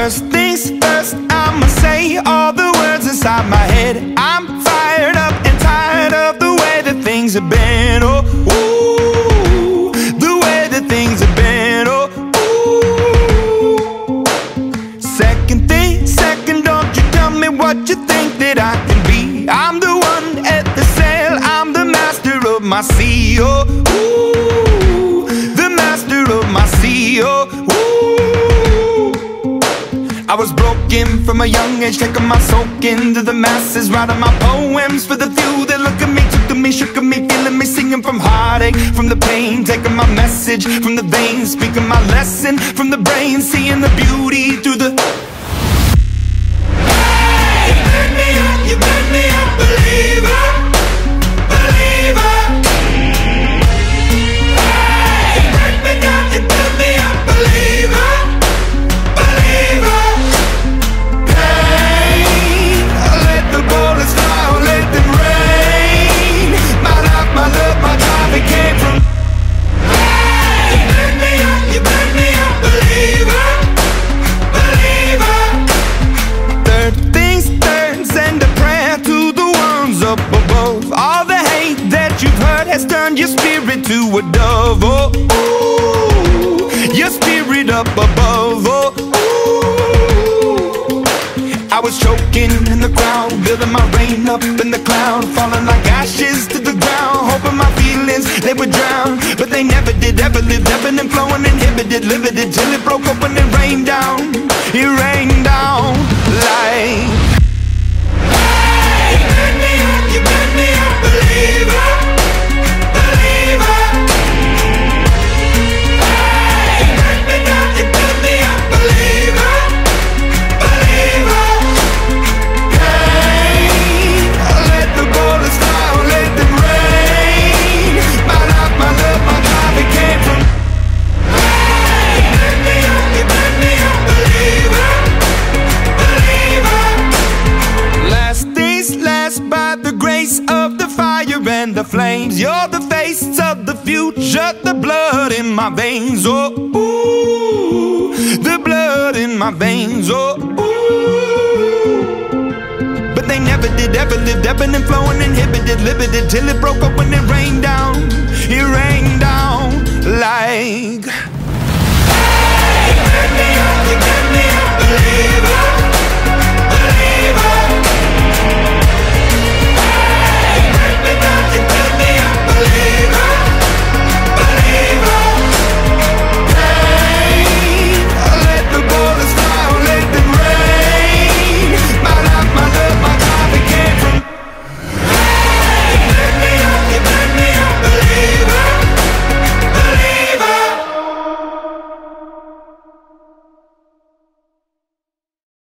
First things first, I'ma say all the words inside my head. I'm fired up and tired of the way that things have been. Oh, ooh, the way that things have been. Oh, ooh. Second thing, second, don't you tell me what you think that I can be. I'm the one at the sail, I'm the master of my sea. Oh, ooh, the master of my sea. Oh, ooh. I was broken from a young age, taking my soak into the masses, writing my poems for the few that look at me, took to me, shook at me, feeling me, singing from heartache, from the pain, taking my message from the veins, speaking my lesson from the brain, seeing the beauty through the... Hey, you made me up, you made me a believer, believer. Hey, you break me down, you build me a believer. Has turned your spirit to a dove. Oh, ooh, your spirit up above. Oh, ooh. I was choking in the crowd, building my rain up in the cloud, falling like ashes to the ground, hoping my feelings, they would drown. But they never did, ever lived, ebbing and flowing, inhibited, limited, till it broke up when it rained down. It rained down like... Hey, you made me up, you made me a believer. And the flames, you're the face of the future, the blood in my veins. Oh, ooh, the blood in my veins. Oh, ooh. But they never did, ever lived, ebbing and flowing, inhibited, limited, till it broke up when it rained down. It rained down like... Hey, you made me up, you made me a believer.